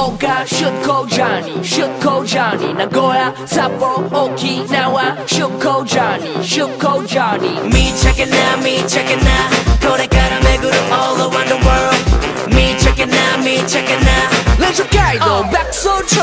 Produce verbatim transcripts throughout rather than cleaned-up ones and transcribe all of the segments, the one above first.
岡出向ジャーニー出向ジャーニー名古屋札幌沖縄出向ジャーニー出向ジャーニー見ちゃけな見ちゃけなこれから巡る all around the world 見ちゃけな見ちゃけな連勝街道爆走中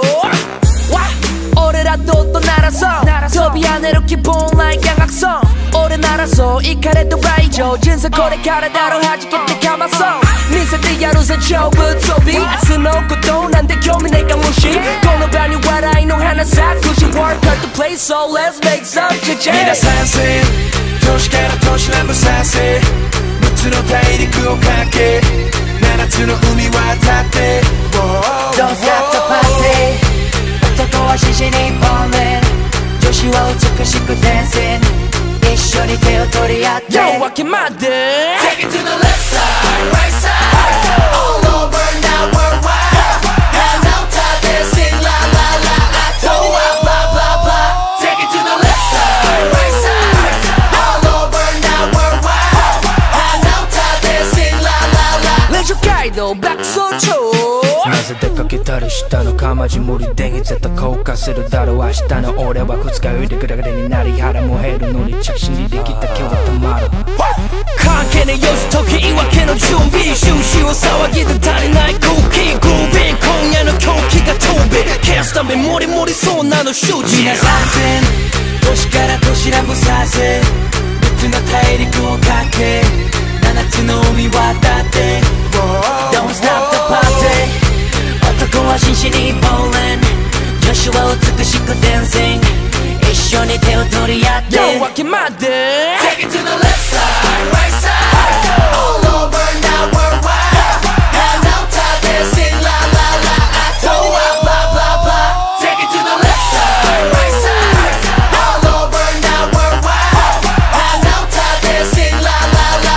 俺らと音鳴らそう飛び跳ねる気分 like ヤングアクソン俺ならそうイカれと来場人生これからだろ弾けてかまそう見せてやるぜ超ぶっ飛び明日のことなんて興味ねえかもしこの場に笑いの花咲くし Work hard to play so let's make some change 皆参戦都市から都市南部参戦むっつの大陸をかけななつの海渡って Don't stop the party 男は獅子にボンレン女子は美しくダンシング一緒に手を取り合って夜明けまで Take it to the left side, right side All over now worldwide And on top they sing la la la I told blah blah blah blah Take it to the left side, right side All over now worldwide And on top they sing la la la 連勝街道爆走中なぜ出かけたりしたのかマジ無理電気絶対後悔するだろう明日の俺は二日酔いでグラグラになり腹も減るのに着信にできた今日はたまる関係ねえよし時言い訳の準備終始を騒ぎで足りない空気グービー今夜の狂気が飛び消すためモリモリそうなの周知皆参戦都市から都市南部参戦みっつの大陸をかけななつの海渡って Don't stop the party 男は紳士にボーレン女子は美しくダンシング一緒に手を取り合って夜明けまで Take it to the left side, right side All over now worldwide And on top they sing la la la I told blah blah blah blah Take it to the left side, right side All over now worldwide And on top they sing la la la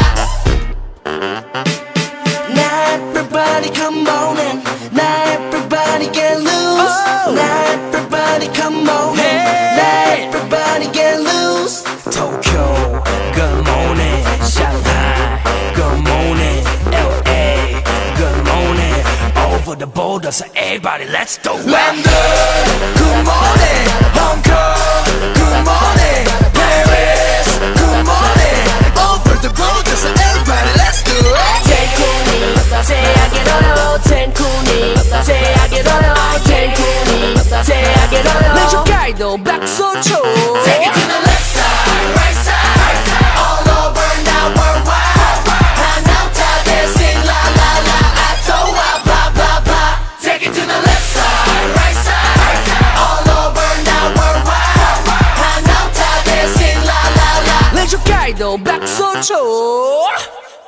Now everybody come on in Now everybody get loose oh. Now everybody come on in hey. Now everybody get loose Tokyo, good morning Shanghai, good morning L A, good morning Over the border, so everybody let's go London, good morning Hong Kong, good morning Paris, good morning Over the border, so everybody let's do it 天空に手あげろよ天空に手あげろよ天空に手あげろよ連勝街道爆走中 Take it to the left side, right side All over now worldwide And on top they sing la la la I told blah blah blah Take it to the left side, right side All over now worldwide And on top they sing la la la 連勝街道爆走中